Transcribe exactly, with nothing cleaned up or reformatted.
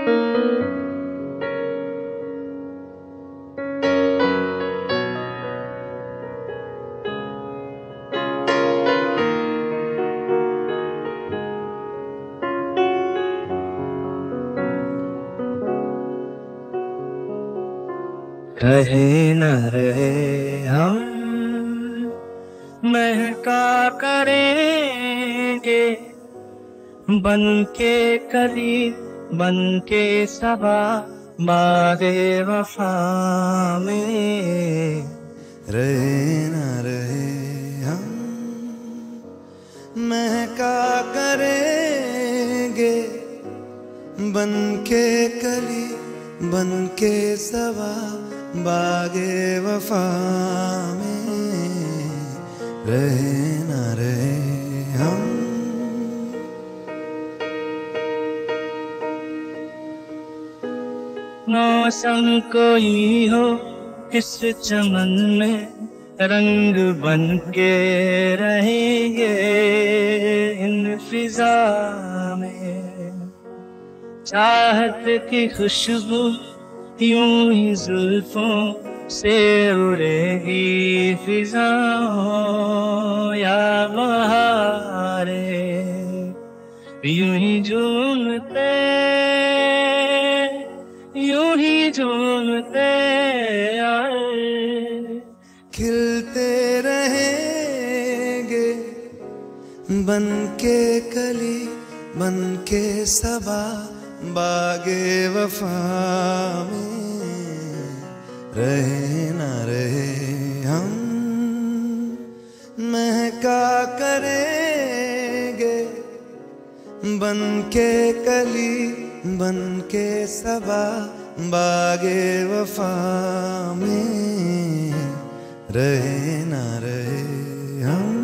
रहे न रहे हम महका करेंगे, बन के कली बन के सबा बादे वफा में। रहे न रहे हम महका करेंगे, बन के कली बन के सबा बागे वफा में। रहे न रहे हम। मौसम कोई हो इस चमन में, रंग बन के रहेंगे इन फिजा में। चाहत की खुशबू यूं ही जुल्फों से उड़ेगी फिजाओं, या बहारे यूं ही झूमते यूं ही झूमते आए। खिलते रहेंगे बन के कली बन के सबा बागे वफा में। रहे न रहे हम महका करेंगे, बन के कली बन के सबा बागे वफा में। रहे न रहे हम।